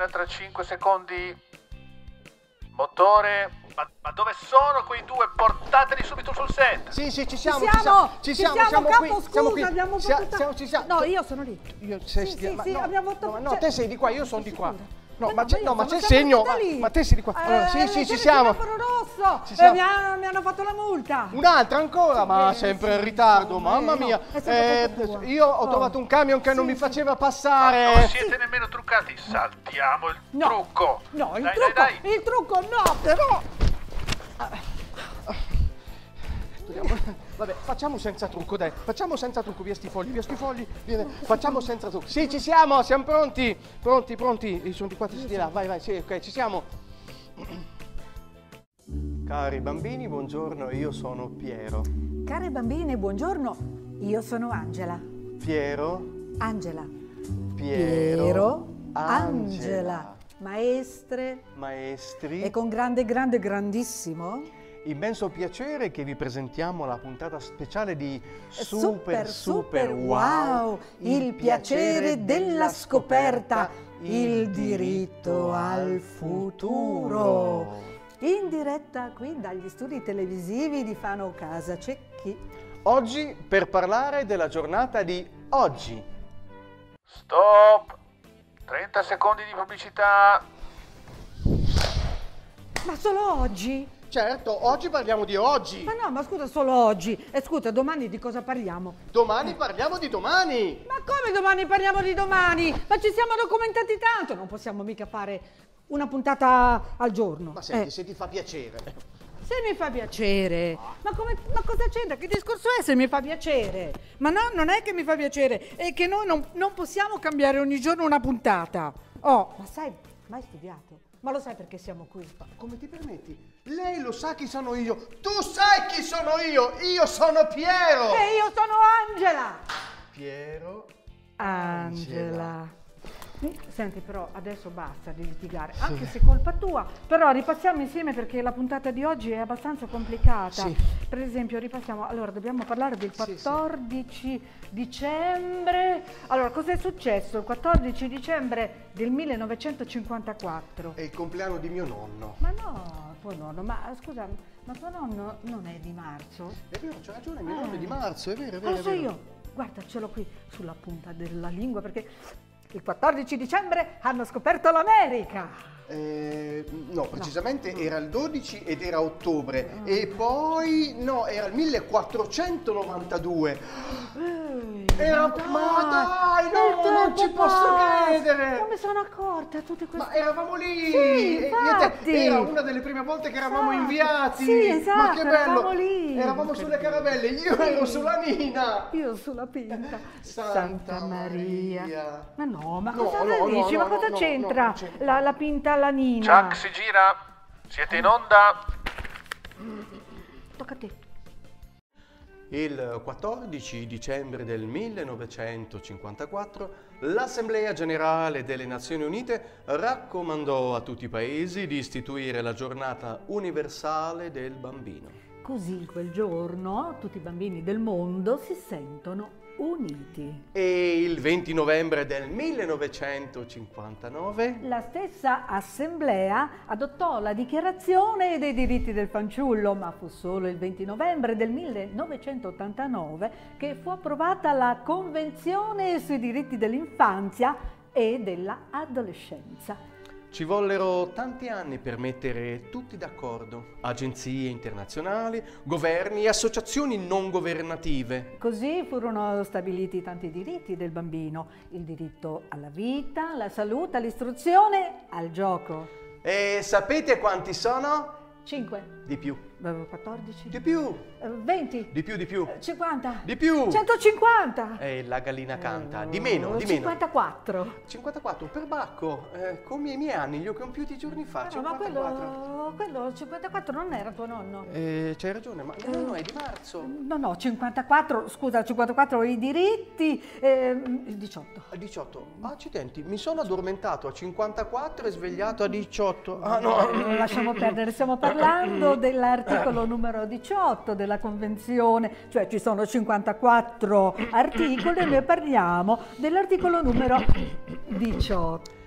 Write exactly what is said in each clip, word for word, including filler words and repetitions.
tra cinque secondi. Motore. Ma, ma dove sono quei due? Portateli subito sul set. Sì, sì, ci siamo, ci siamo, ci siamo, ci siamo, siamo capo, qui, scusa, siamo qui. abbiamo Sia- fatto... siamo- ci siamo. No, io sono lì. Io, sei, Sì, stia- sì, ma sì, no, abbiamo fatto... no, no, cioè- te sei di qua, io sono di qua. No, Eh, ma c'è io no, ma sono c'è il sempre segno, stata ma, lì. ma te sei di qua. Allora, Eh, sì, sì, c'è ci il siamo. semaforo rosso. Ci Eh, siamo. mi, ha- mi hanno fatto la multa. Un'altra ancora, ma Eh, sempre sì, in ritardo, insomma, mamma eh, no, mia. è sempre Eh, colpa tua. io ho Oh. trovato un camion che non Sì, mi sì. faceva Non passare. siete nemmeno truccati. Saltiamo il No. trucco. No, il dai, trucco, dai, dai. il trucco no, però... Vabbè, facciamo senza trucco, dai. Facciamo senza trucco, via sti fogli, via sti fogli. Via, facciamo senza trucco. Sì, ci siamo, siamo pronti. Pronti, pronti. Io sono di qua, ti di là. Vai, vai, sì, ok, ci siamo. Cari bambini, buongiorno, io sono Piero. Care bambine, buongiorno. Io sono Angela. Piero, Angela. Piero, Piero, Angela. Maestre. Maestri, E con grande, grande, grandissimo... immenso piacere che vi presentiamo la puntata speciale di Super, super, wow, il piacere della scoperta, il diritto al futuro. In diretta qui dagli studi televisivi di Fano Casa Cecchi. Oggi per parlare della giornata di oggi. Stop. trenta secondi di pubblicità. Ma solo oggi? Certo, oggi parliamo di oggi. Ma no, ma scusa, solo oggi. E scusa, domani di cosa parliamo? Domani parliamo di domani. Ma come domani parliamo di domani? Ma ci siamo documentati tanto, non possiamo mica fare una puntata al giorno. Ma senti, Eh, se ti fa piacere. se mi fa piacere. Ma, come, ma cosa c'entra? Che discorso è se mi fa piacere? Ma no, non è che mi fa piacere, è che noi non, non possiamo cambiare ogni giorno una puntata. Oh, ma sai, mai studiato? Ma lo sai perché siamo qui? Come ti permetti? Lei lo sa chi sono io. Tu sai chi sono io. Io sono Piero. E io sono Angela! Piero. Angela. Senti, però adesso basta di litigare, anche se è colpa tua. Però ripassiamo insieme perché la puntata di oggi è abbastanza complicata. Sì. Per esempio, ripassiamo. Allora, dobbiamo parlare del Sì, sì. quattordici dicembre. Allora, cosa è successo il quattordici dicembre del millenovecentocinquantaquattro? È il compleanno di mio nonno. Ma no, tuo nonno, ma scusa, ma tuo nonno non è di marzo? È vero, c'ha ragione, mio Eh. nonno è di marzo, è vero, è Ma vero. lo è so vero. io, guarda, ce l'ho qui sulla punta della lingua perché il quattordici dicembre hanno scoperto l'America. Eh, no, precisamente era il dodici ed era ottobre. E poi, no, era il millequattrocentonovantadue. Era, ma dai, no, Eh, non ci posso credere. Non mi sono accorta tutte queste... Ma eravamo lì! Sì, E io e te- infatti. Era una delle prime volte che eravamo Esatto. inviati! Sì, esatto, Ma che bello! eravamo lì. Eravamo sulle caravelle, io Sì. ero sulla Nina! Io sulla pinta. Santa Maria. Ma no, ma No, cosa no, no, dici? no, ma cosa no, c'entra no, c'entra. la, la pinta alla Nina? Chuck si gira. Siete in onda. Tocca a te. Il quattordici dicembre del millenovecentocinquantaquattro l'Assemblea Generale delle Nazioni Unite raccomandò a tutti i paesi di istituire la giornata universale del bambino. Così quel giorno tutti i bambini del mondo si sentono uniti. E il venti novembre del millenovecentocinquantanove La stessa assemblea adottò la dichiarazione dei diritti del fanciullo, ma fu solo il venti novembre del millenovecentottantanove che fu approvata la Convenzione sui diritti dell'infanzia e dell'adolescenza. ci vollero tanti anni per mettere tutti d'accordo, agenzie internazionali, governi e associazioni non governative. Così furono stabiliti tanti diritti del bambino: il diritto alla vita, alla salute, all'istruzione, al gioco. E sapete quanti sono? cinque, Di più. quattordici, Di più. venti, Di più, di più. cinquanta, Di più. centocinquanta. E la gallina canta. Di meno, di meno. cinquantaquattro. cinquantaquattro, per bacco. Eh, come i miei anni, li ho compiuti giorni fa. Ah, no, ma cinquantaquattro. quello, quello cinquantaquattro non era tuo nonno. Eh, c'hai ragione, ma il nonno è di marzo. No, no, cinquantaquattro, scusa, cinquantaquattro i diritti, ehm, il diciotto. A diciotto. Accidenti, mi sono addormentato a cinquantaquattro e svegliato a diciotto. Ah, no. Eh, lasciamo perdere, stiamo parlando dell'articolo numero diciotto della Convenzione, cioè ci sono cinquantaquattro articoli e noi parliamo dell'articolo numero diciotto.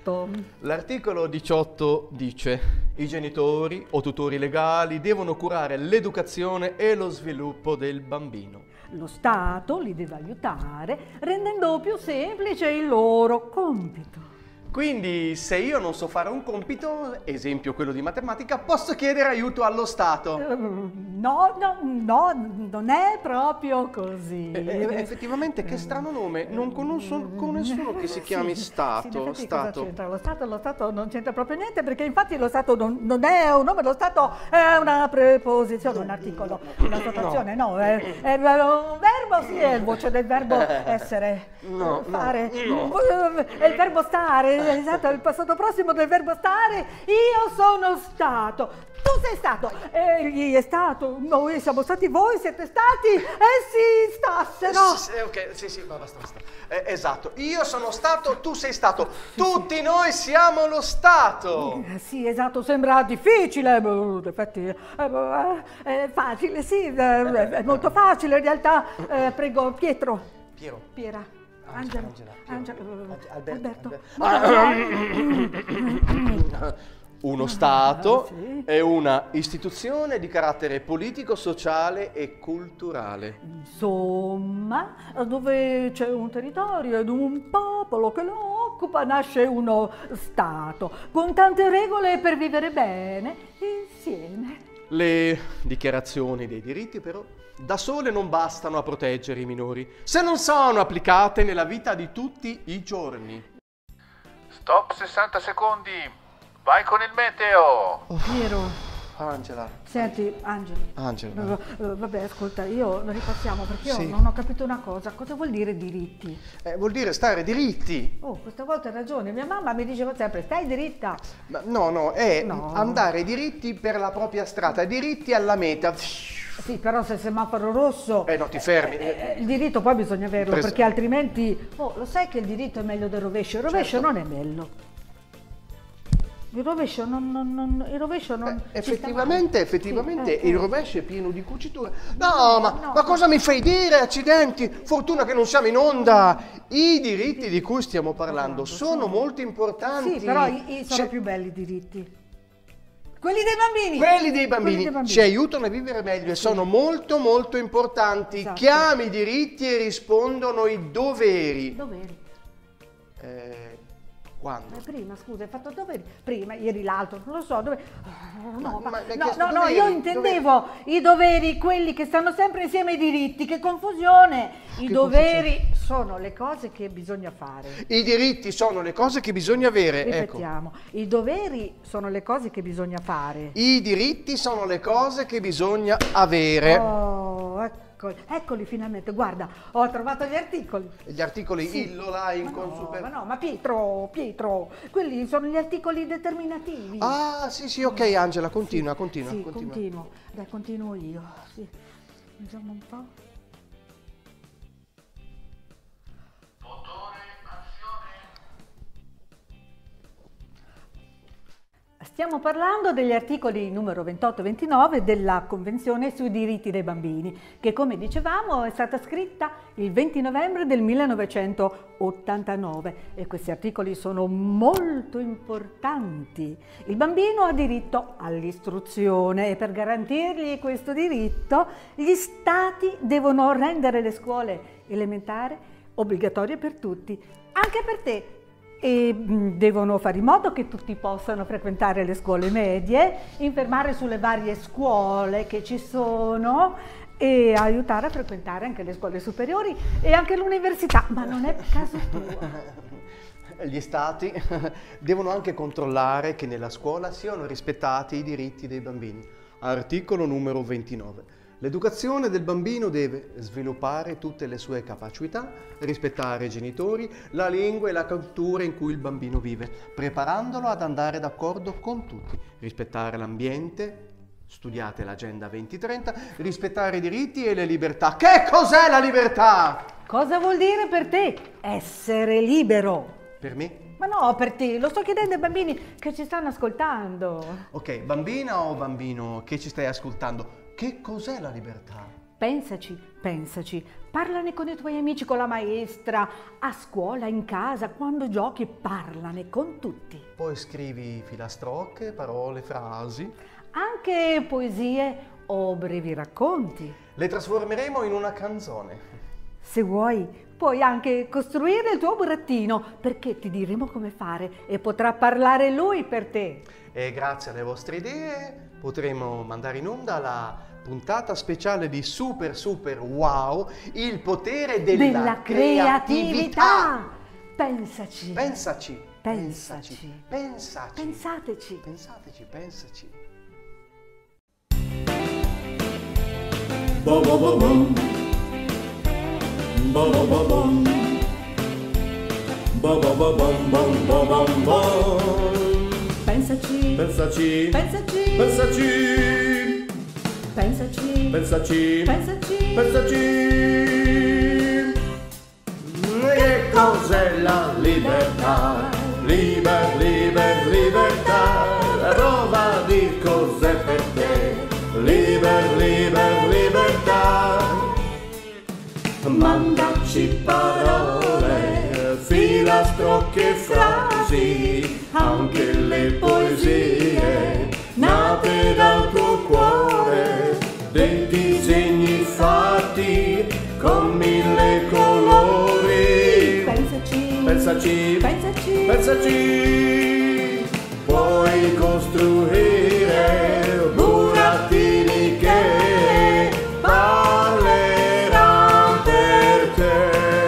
diciotto. L'articolo diciotto dice: i genitori o tutori legali devono curare l'educazione e lo sviluppo del bambino. Lo Stato li deve aiutare rendendo più semplice il loro compito. Quindi se io non so fare un compito, esempio quello di matematica, posso chiedere aiuto allo Stato. No, no, no, non è proprio così. Eh, eh, effettivamente che strano nome, non conosco con nessuno che si chiami Sì, Stato. sì, Stato. c'entra? Lo Stato, lo Stato non c'entra proprio niente, perché infatti lo Stato non, non è un nome, lo Stato è una preposizione, un articolo, una dotazione, no, è, è un verbo, sì, è il voce del verbo essere, No, fare, no, è il verbo stare. Esatto, è il passato prossimo del verbo stare. Io sono stato, tu sei stato, egli è stato, noi siamo stati, voi siete stati, essi stassero. Sì, sì, ok, sì, sì, ma basta, basta. Eh, esatto, io sono stato, tu sei stato, tutti noi siamo lo Stato. Eh, sì, esatto, sembra difficile, ma in effetti eh, è facile, sì, eh, è molto facile in realtà. Eh, prego, Pietro. Piero. Piera. Angela, Angela, Angela, Angela, Alberto, Alberto. Uno Stato Sì. è una istituzione di carattere politico, sociale e culturale. Insomma, dove c'è un territorio ed un popolo che lo occupa, nasce uno Stato, con tante regole per vivere bene insieme. Le dichiarazioni dei diritti, però, da sole non bastano a proteggere i minori, se non sono applicate nella vita di tutti i giorni. Stop sessanta secondi. Vai con il meteo. Piero. Angela. Senti, Angelo. Angela. Uh, vabbè, ascolta, io ripassiamo perché io Sì. non ho capito una cosa. Cosa vuol dire diritti? Eh, vuol dire stare diritti. Oh, questa volta hai ragione. Mia mamma mi diceva sempre, stai diritta. Ma no, no, è No. andare diritti per la propria strada, diritti alla meta. Sì, però se il semaforo rosso... Eh no, ti fermi. Eh, il diritto poi bisogna averlo, Pres- perché altrimenti... Oh, lo sai che il diritto è meglio del rovescio? Il rovescio Certo. non è bello. Il rovescio non... non, non il rovescio non... Eh, ci sta effettivamente, male. effettivamente Sì, eh, il eh. rovescio è pieno di cuciture. No, ma, no. ma cosa mi fai dire? Accidenti, fortuna che non siamo in onda. I diritti di cui stiamo parlando sono molto importanti. Sì, però i, i sono C'è- più belli i diritti. Quelli dei bambini! Quelli dei bambini, Quelli dei bambini. ci aiutano a vivere meglio e sono molto molto importanti. Esatto. Chiami i diritti e rispondono i doveri. Dov'eri? Eh, quando? Eh, prima, scusa, hai fatto doveri? Prima, ieri l'altro, non lo so, dove... No, Ma- ma- ma mi hai no, chiesto no, no, doveri, io intendevo i doveri, quelli che stanno sempre insieme ai diritti, che confusione! I Che doveri sono le cose che bisogna fare. I diritti sono le cose che bisogna avere. Ecco. Ripetiamo, i doveri sono le cose che bisogna fare. I diritti sono le cose che bisogna avere. Oh, eccoli, eccoli finalmente, guarda, ho trovato gli articoli. Gli articoli Sì. illo, là, in Ma con no, super... ma no, ma Pietro, Pietro, quelli sono gli articoli determinativi. Ah, sì, sì, ok, Angela, continua, continua, Sì, continua. continuo. Dai, continuo io. Sì. Vediamo un po'. Stiamo parlando degli articoli numero ventotto e ventinove della Convenzione sui diritti dei bambini, che come dicevamo è stata scritta il venti novembre del millenovecentottantanove e questi articoli sono molto importanti. Il bambino ha diritto all'istruzione e per garantirgli questo diritto gli stati devono rendere le scuole elementari obbligatorie per tutti, anche per te. E mh, devono fare in modo che tutti possano frequentare le scuole medie, informare sulle varie scuole che ci sono e aiutare a frequentare anche le scuole superiori e anche l'università, ma non è caso tuo. Gli stati devono anche controllare che nella scuola siano rispettati i diritti dei bambini. Articolo numero ventinove. L'educazione del bambino deve sviluppare tutte le sue capacità, rispettare i genitori, la lingua e la cultura in cui il bambino vive, preparandolo ad andare d'accordo con tutti, rispettare l'ambiente, studiate l'Agenda duemilatrenta, rispettare i diritti e le libertà. Che cos'è la libertà? Cosa vuol dire per te essere libero? Per me? Ma no, per te, lo sto chiedendo ai bambini che ci stanno ascoltando. Ok, bambina o bambino che ci stai ascoltando, che cos'è la libertà? Pensaci, pensaci, parlane con i tuoi amici, con la maestra, a scuola, in casa, quando giochi, parlane con tutti. Poi scrivi filastrocche, parole, frasi. Anche poesie o brevi racconti. Le trasformeremo in una canzone. Se vuoi, puoi anche costruire il tuo burattino, perché ti diremo come fare e potrà parlare lui per te. E grazie alle vostre idee potremo mandare in onda la puntata speciale di Super Super Wow, il potere della, Della creatività. Pensaci. Pensaci. Pensaci. Pensaci. Pensateci. Pensateci, pensaci. Bo bo bo bom. Bo bo bo bom. Bo bo bo bom bom bo bom bom. Pensaci. Pensaci. Pensaci. Pensaci. Pensaci. Pensaci. Pensaci. Pensaci. Che cos'è la libertà? Liber, liber, libertà. Prova a dir cos'è per te. Liber, liber, libertà. Mandaci parole, filastrocche, frasi, anche le poesie nate dal tuo cuore, dei disegni fatti con mille colori. Pensaci. Pensaci, Pensaci. pensaci, puoi costruire burattini che parleranno per te.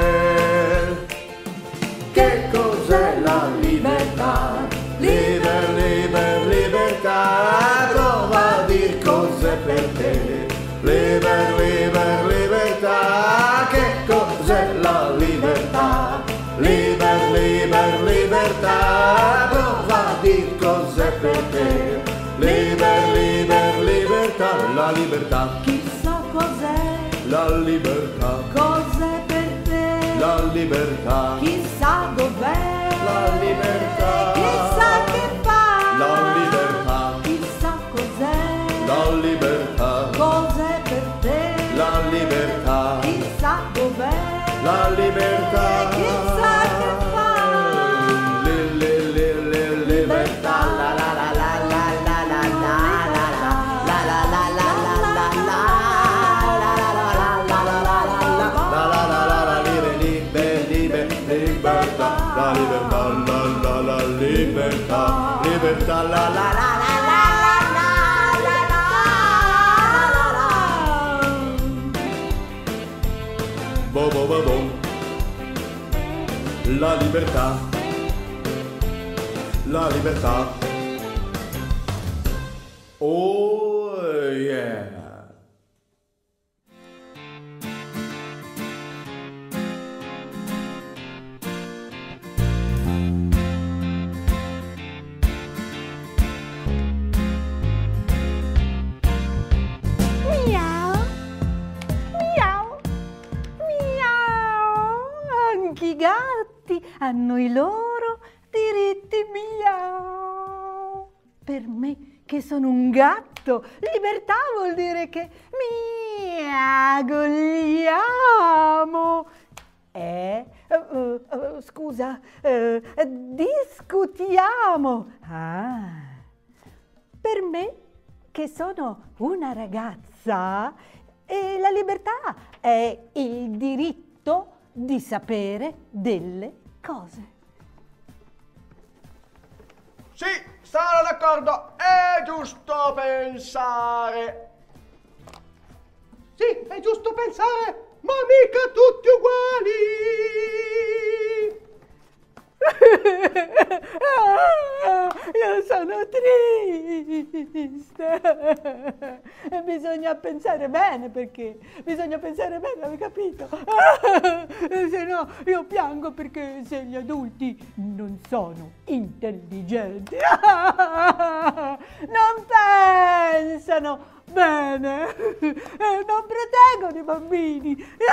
Che cos'è la libertà? Liber, liber, libertà. Prova a dir cos'è per te. Liber, liber, libertà. Che cos'è la libertà? Liber, liber, libertà. Prova a dir cos'è per te. Liber, liber, libertà. La libertà. Chissà cos'è. La libertà. Cos'è per te. La libertà. Chissà dov'è. La libertà. Chissà che fa. La libertà. Chissà cos'è. La libertà. Cos'è per te. La libertà. Chissà dov'è. La libertà. Chissà che fa. Li, li, li, li, libertà. La la la la la la la la la la la la la la la la libertà, la libertà, la la la libertà, libertà, la la la la la la la la. Bo bo bo bo. La libertà, la libertà. Oh yeah. Miau, miau, miau. Anche i gatti hanno i loro diritti, miau. Per me, che sono un gatto, libertà vuol dire che miagogliamo. Eh? Uh, uh, scusa, uh, discutiamo. Ah. Per me, che sono una ragazza, e la libertà è il diritto di sapere delle cose. Sì, sarò d'accordo, è giusto pensare. Sì, è giusto pensare, ma mica tutti uguali. Io sono triste. E bisogna pensare bene, perché bisogna pensare bene, hai capito? Se no io piango, perché se gli adulti non sono intelligenti, non pensano bene, non proteggono i bambini, e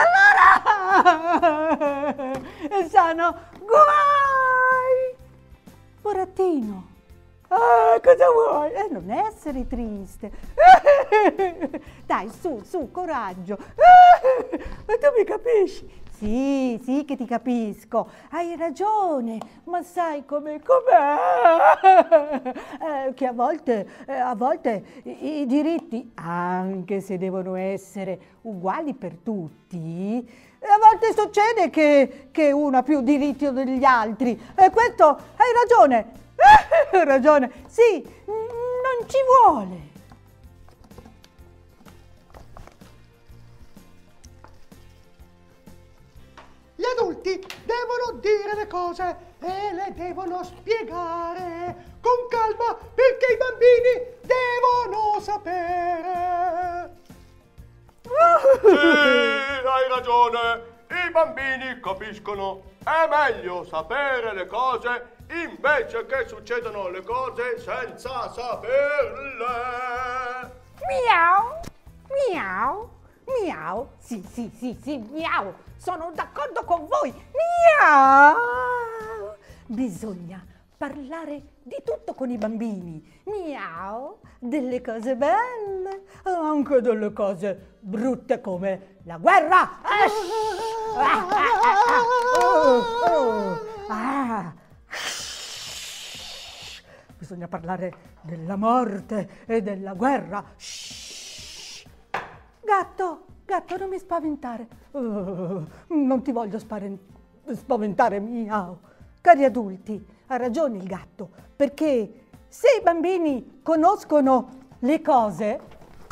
allora sono guai. Burattino, Ah, cosa vuoi? Eh, non essere triste. Dai, su, su, coraggio. Ma tu mi capisci? Sì, sì che ti capisco, hai ragione, ma sai come com'è? Eh, che a volte, eh, a volte i, i diritti, anche se devono essere uguali per tutti, a volte succede che, che uno ha più diritti degli altri. E questo, hai ragione, hai ragione, sì, non ci vuole. Gli adulti devono dire le cose e le devono spiegare con calma perché i bambini devono sapere. Sì, hai ragione. I bambini capiscono. È meglio sapere le cose invece che succedono le cose senza saperle. Miau, miau, miau. Sì, sì, sì, sì, miau. Sono d'accordo con voi. Miau. Bisogna parlare di tutto con i bambini. Miau. Delle cose belle, anche delle cose brutte come la guerra. Ah, ah, ah, oh, oh. Ah. Bisogna parlare della morte e della guerra. Shh. Gatto, gatto, non mi spaventare. Uh, non ti voglio sparen- spaventare, miau. Cari adulti, ha ragione il gatto, perché se i bambini conoscono le cose...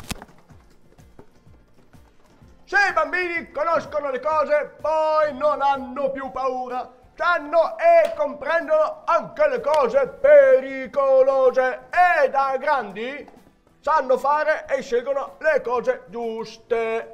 Se i bambini conoscono le cose, poi non hanno più paura. Sanno e comprendono anche le cose pericolose e da grandi sanno fare e scelgono le cose giuste.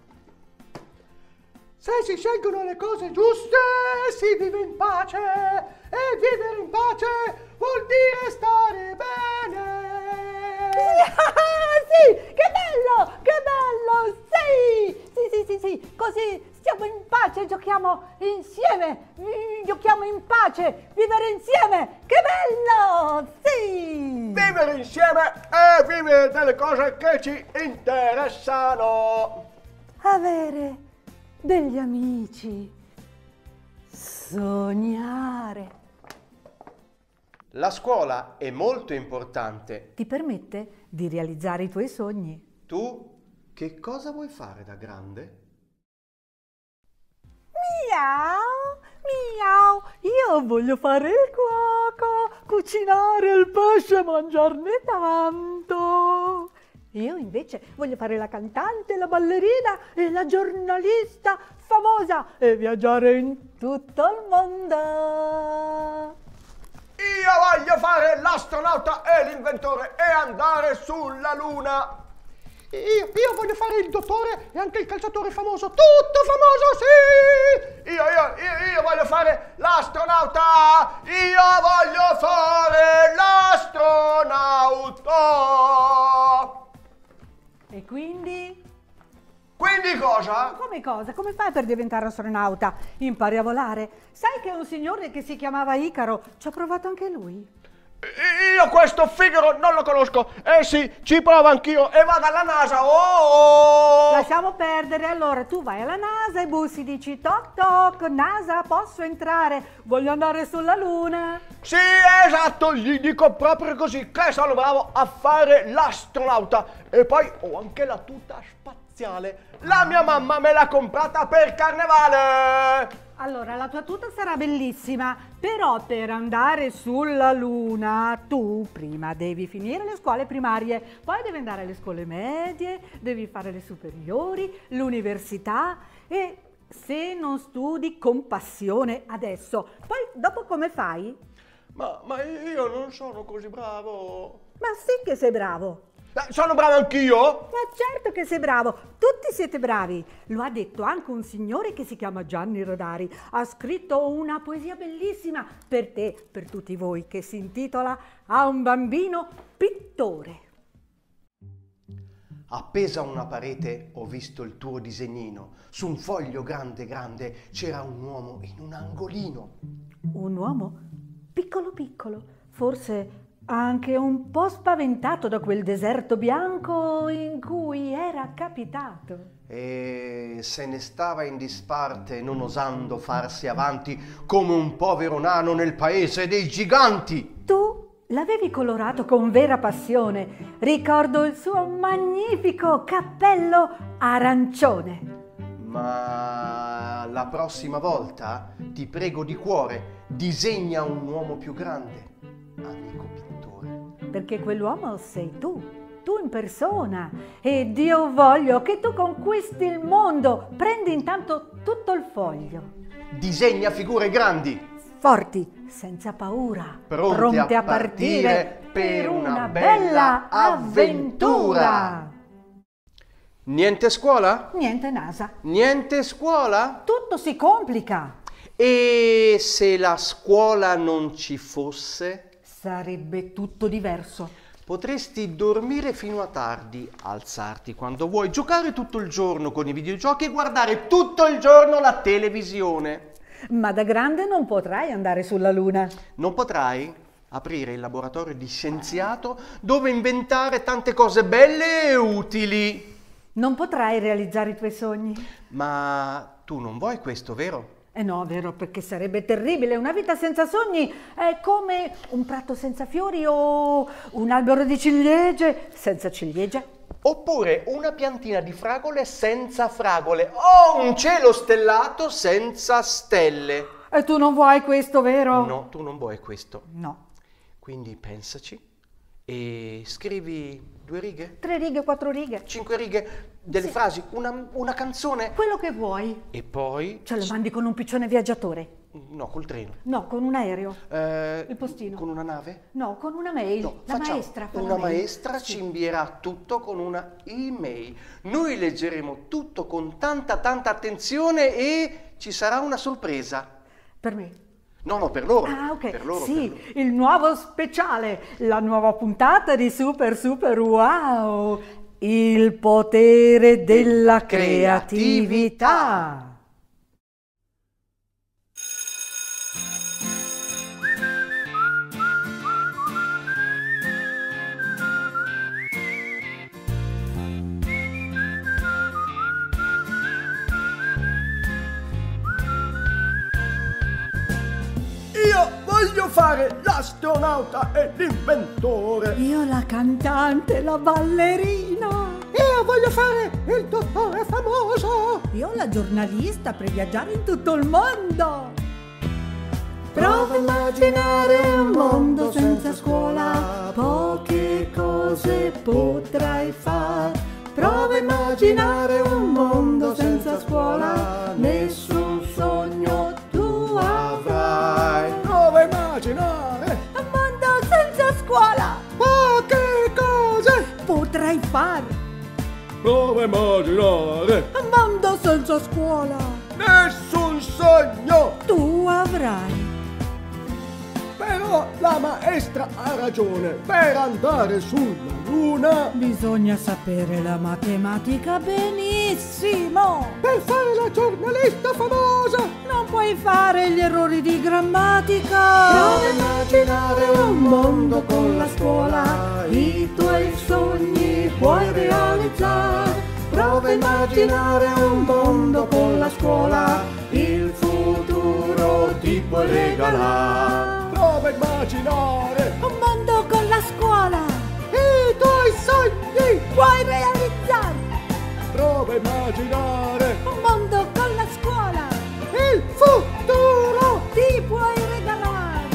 Se si scelgono le cose giuste si vive in pace e vivere in pace vuol dire stare bene. Sì, che bello, che bello, sì, sì, sì, sì, sì, così stiamo in pace, giochiamo insieme, giochiamo in pace, vivere insieme, che bello, sì. Vivere insieme e vivere delle cose che ci interessano. Avere degli amici, sognare. La scuola è molto importante. Ti permette di realizzare i tuoi sogni. Tu che cosa vuoi fare da grande? Miau, miau, io voglio fare il cuoco, cucinare il pesce e mangiarne tanto. Io invece voglio fare la cantante, la ballerina e la giornalista famosa e viaggiare in tutto il mondo. Io voglio fare l'astronauta e l'inventore e andare sulla luna. Io, io voglio fare il dottore e anche il calciatore famoso, tutto famoso, sì! Io, io, io, io voglio fare l'astronauta! Io voglio fare l'astronauta! E quindi? Quindi cosa? Come cosa? Come fai per diventare astronauta? Impari a volare. Sai che un signore che si chiamava Icaro ci ha provato anche lui? Io questo Figaro non lo conosco. Eh sì, ci provo anch'io e vado alla NASA. Oh! Lasciamo perdere. Allora tu vai alla NASA e bussi, dici toc toc, NASA, posso entrare? Voglio andare sulla Luna. Sì, esatto, gli dico proprio così, che sono bravo a fare l'astronauta. E poi ho anche la tuta spaziale. La mia mamma me l'ha comprata per carnevale. Allora, la tua tuta sarà bellissima, però per andare sulla Luna tu prima devi finire le scuole primarie, poi devi andare alle scuole medie, devi fare le superiori, l'università e se non studi con passione adesso, poi dopo come fai? Ma, ma io non sono così bravo. Ma sì che sei bravo! Eh, sono bravo anch'io? Ma certo che sei bravo, tutti siete bravi. Lo ha detto anche un signore che si chiama Gianni Rodari. Ha scritto una poesia bellissima per te, per tutti voi, che si intitola A un bambino pittore. Appesa a una parete ho visto il tuo disegnino. Su un foglio grande grande c'era un uomo in un angolino. Un uomo piccolo piccolo, forse Anche un po' spaventato da quel deserto bianco in cui era capitato. E se ne stava in disparte, non osando farsi avanti, come un povero nano nel paese dei giganti. Tu l'avevi colorato con vera passione. Ricordo il suo magnifico cappello arancione. Ma la prossima volta, ti prego di cuore, disegna un uomo più grande, amico pittore. Perché quell'uomo sei tu, tu in persona. Ed io voglio che tu conquisti il mondo. Prendi intanto tutto il foglio. Disegna figure grandi, Forti, senza paura, pronte, pronte a a partire partire per una bella avventura. Niente scuola? Niente NASA. Niente scuola? Tutto si complica. E se la scuola non ci fosse? Sarebbe tutto diverso. Potresti dormire fino a tardi, alzarti quando vuoi, giocare tutto il giorno con i videogiochi e guardare tutto il giorno la televisione. Ma da grande non potrai andare sulla Luna. Non potrai aprire il laboratorio di scienziato dove inventare tante cose belle e utili. Non potrai realizzare i tuoi sogni. Ma tu non vuoi questo, vero? Eh no, vero, perché sarebbe terribile. Una vita senza sogni è come un prato senza fiori o un albero di ciliegie senza ciliegie. Oppure una piantina di fragole senza fragole o un cielo stellato senza stelle. E tu non vuoi questo, vero? No, tu non vuoi questo. No. Quindi pensaci e scrivi due righe, Tre righe, quattro righe. cinque righe, delle Sì. frasi, una, una canzone. Quello che vuoi. E poi... Ce lo mandi con un piccione viaggiatore? No, col treno. No, con un aereo. Eh, Il postino. Con una nave? No, con una mail. No, La facciamo. maestra fa la Una mail. maestra Sì. ci invierà tutto con una email. Noi leggeremo tutto con tanta tanta attenzione e ci sarà una sorpresa. Per me. No, no, per loro. Ah, ok. Per loro, sì, per loro. il nuovo speciale, la nuova puntata di Super Super Wow, il potere della creatività. Io voglio fare l'astronauta e l'inventore. Io la cantante, la ballerina. Io voglio fare il dottore famoso. Io la giornalista per viaggiare in tutto il mondo. Prova a immaginare un mondo senza scuola, poche cose potrai fare. Prova a immaginare un mondo senza scuola, nessun sogno tu avrai. Prova a immaginare Un mondo senza scuola poche cose. potrai far. Prova a immaginare Un mondo senza scuola nessun sogno. tu avrai. Però la maestra ha ragione, per andare sulla luna, Bisogna sapere la matematica benissimo. per fare la giornalista famosa. Non puoi fare gli errori di grammatica. Prova a immaginare un mondo con la scuola, i tuoi sogni puoi realizzare. Prova a immaginare un mondo con la scuola, il futuro ti puoi regalare. Prova a immaginare Un mondo con la scuola i tuoi sogni. puoi realizzare. Prova a immaginare Un mondo con la scuola il futuro. ti puoi regalare.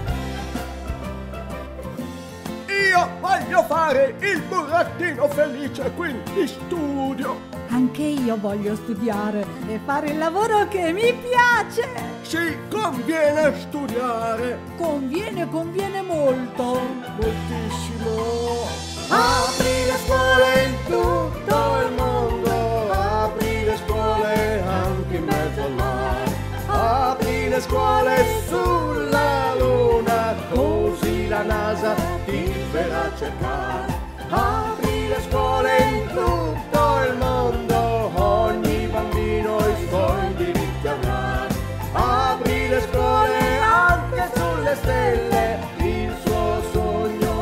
Io voglio fare il burattino felice, quindi studio. Anche io voglio studiare e fare il lavoro che mi piace. Ci conviene studiare Conviene, conviene molto. moltissimo. Apri le scuole in tutto il mondo, apri le scuole anche in mezzo al mare, apri le scuole sulla luna, così la NASA ti verrà a cercare. Apri le scuole in tutto il mondo, ogni bambino i suoi diritti avrà. Apri le scuole anche sulle stelle, il suo sogno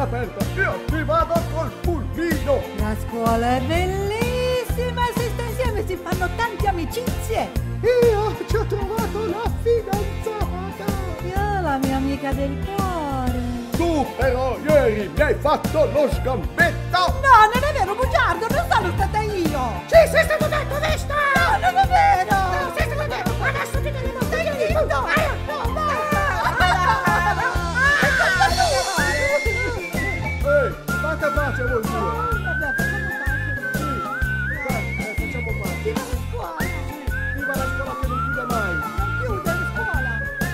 aperta, io ci vado col pulmino. La scuola è bellissima, si sta insieme, si fanno tante amicizie. Io ci ho trovato la fidanzata. Io la mia amica del cuore. Tu però ieri mi hai fatto lo sgambetto. No, non è vero, bugiardo, non sono stata io. Sì, sei stato detto, Vesta. No, non è vero. No, sei stato detto, adesso ti devo Stai zitto. no, Ehi, fate pace voi due. Vabbè, facciamo pace. Sì, dai, eh, facciamo pace. Viva la scuola. Sì, viva la scuola che non chiude mai. Non chiude la scuola.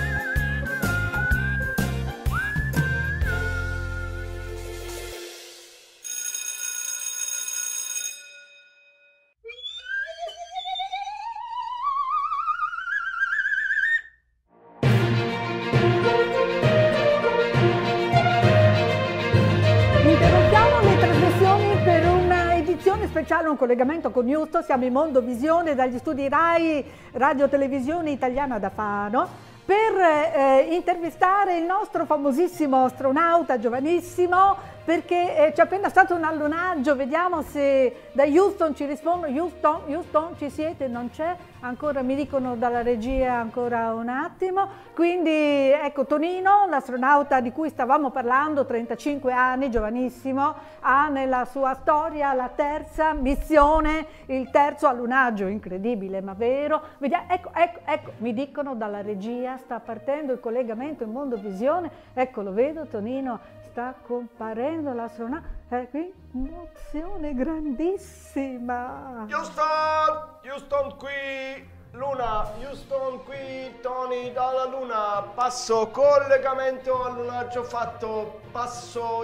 Interrompiamo le trasmissioni per una edizione speciale, un collegamento con Houston. Siamo in Mondovisione dagli studi RAI Radio Televisione Italiana da Fano per eh, intervistare il nostro famosissimo astronauta giovanissimo, perché eh, c'è appena stato un allunaggio. Vediamo se da Houston ci rispondono. Houston, Houston, ci siete? Non c'è? Ancora mi dicono dalla regia ancora un attimo. Quindi ecco Tonino, l'astronauta di cui stavamo parlando, trentacinque anni, giovanissimo, ha nella sua storia la terza missione, il terzo allunaggio, incredibile ma vero. Vediamo, ecco, ecco, ecco, mi dicono dalla regia, sta partendo il collegamento in Mondovisione. Ecco, lo vedo, Tonino, sta comparendo l'astronauta. È qui, emozione grandissima. Houston, Houston qui, Luna, Houston qui, Tony dalla Luna, passo collegamento allunaggio fatto, passo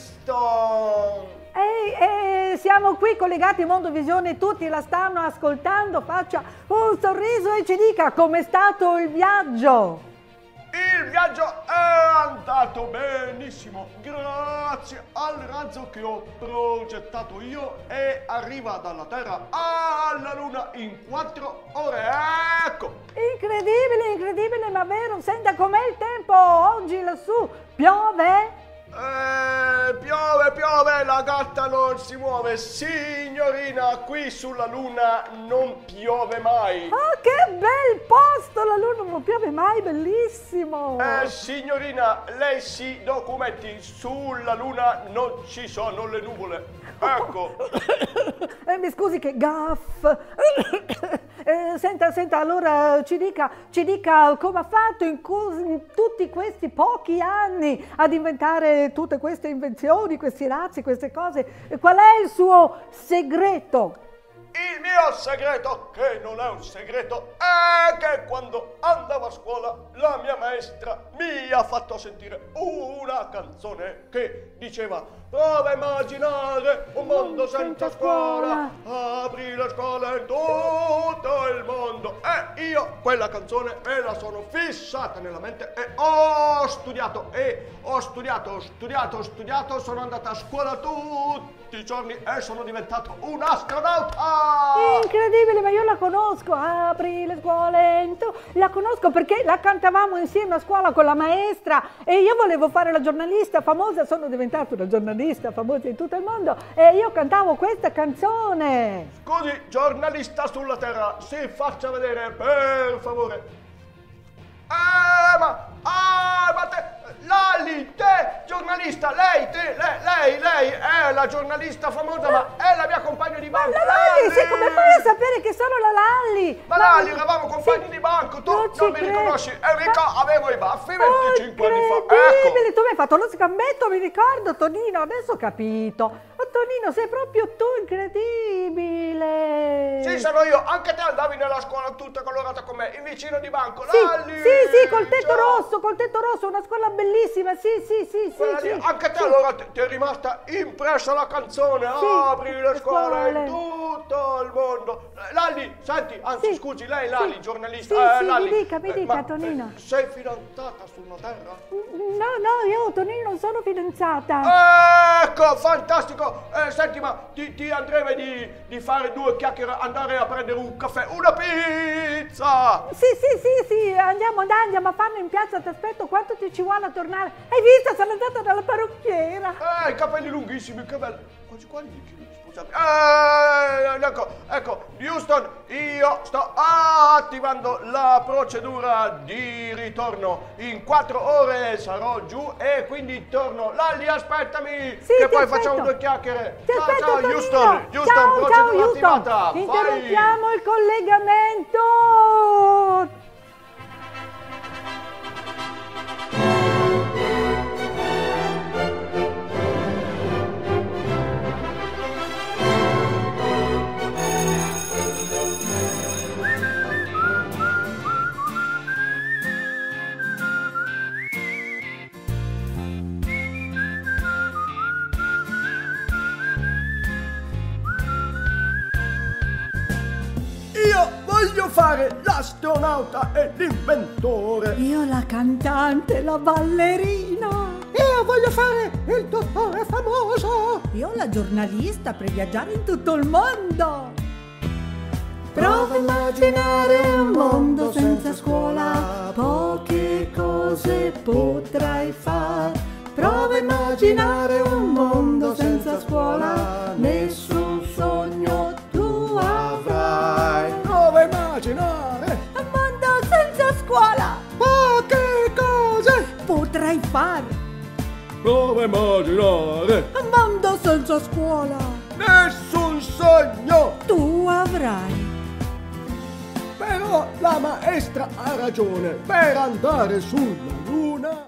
Houston. Ehi, ehi, siamo qui collegati in Mondovisione, tutti la stanno ascoltando, faccia un sorriso e ci dica com'è stato il viaggio. Il viaggio è andato benissimo, grazie al razzo che ho progettato io e arriva dalla Terra alla Luna in quattro ore, ecco! Incredibile, incredibile ma vero. Senta, com'è il tempo oggi lassù? Piove? Eh, piove, piove, la gatta non si muove, signorina, qui sulla Luna non piove mai. Oh, che bel posto, la Luna non piove mai, bellissimo. Eh, signorina, lei si documenti, sulla Luna non ci sono le nuvole, ecco. Eh, mi scusi che gaff. Eh, senta, senta, allora ci dica, ci dica come ha fatto in, in tutti questi pochi anni ad inventare tutte queste invenzioni, questi razzi, queste cose. Qual è il suo segreto? Il mio segreto, che non è un segreto, è che quando andavo a scuola la mia maestra mi ha fatto sentire una canzone che diceva: prova a immaginare un mondo senza scuola, apri la scuola in tutto il mondo. E io quella canzone me la sono fissata nella mente e ho studiato e ho studiato, ho studiato, ho studiato, sono andata a scuola tutti i giorni e sono diventato un astronauta. Incredibile, ma io la conosco, apri le scuole in tu. La conosco perché la cantavamo insieme a scuola con la maestra e io volevo fare la giornalista famosa, sono diventata una giornalista famosa in tutto il mondo e io cantavo questa canzone. Scusi, giornalista sulla Terra, si faccia vedere, per favore. Eh, ma, ah, ma te, Lali, te, giornalista, lei, te, lei, lei, lei è la giornalista famosa, ma è la mia compagna di banco. Ma la Lalli, sì, come fai a sapere che sono la Lalli? Ma Lali, eravamo compagni sì, di banco, tu non, non mi credo. riconosci. Enrico, Ma... avevo i baffi venticinque anni fa, Incredibile, ecco. tu mi hai fatto lo scambetto, mi ricordo, Tonino, adesso ho capito. Ma Tonino, sei proprio tu, incredibile. Sì, sono io, anche te andavi nella scuola tutta colorata con me, il vicino di banco, Sì, Lali. sì, sì, col tetto ciao. rosso, col tetto rosso, una scuola bellissima, sì, sì, sì, sì, Quella sì. lì, anche te sì. allora ti ti è rimasta impressa la canzone, Sì, apri le le scuole scuole. in tutto il mondo. Lali, senti, anzi Sì, scusi, lei Lali, sì. giornalista. Sì, eh, sì, Lali, mi dica, mi dica, ma, Tonino. eh, sei fidanzata sulla Terra? No, no, io Tonino non sono fidanzata. ecco, fantastico. Eh, senti, ma ti, ti andrebbe di, di fare due chiacchiere, andare a prendere un caffè, una pizza? Sì, sì, sì, sì, andiamo, dai, andiamo a farlo in piazza, ti aspetto, quanto ti ci vuole a tornare? Hai visto, sono andata dalla parrucchiera. Eh, i capelli lunghissimi, che bello. Quasi quali? Eh, ecco, ecco, Houston, io sto attivando la procedura di ritorno. In quattro ore sarò giù e quindi torno. Lalli, aspettami, Sì, che poi aspetto. facciamo due chiacchiere. Ti ciao, aspetto, ciao, Tonino. Houston, Houston, ciao, procedura ciao, Houston. attivata. Vai. Interrompiamo il collegamento. Io voglio fare l'astronauta e l'inventore. Io la cantante, la ballerina. Io voglio fare il dottore famoso. Io la giornalista per viaggiare in tutto il mondo. Prova a immaginare un mondo senza scuola, poche cose potrai far. Prova a immaginare un mondo senza scuola, nessun sogno tu avrai. Prova a immaginare Un mondo senza scuola Poche cose potrai far. Prova a immaginare Un mondo senza scuola nessun sogno. tu avrai. Però la maestra ha ragione. Per andare sulla luna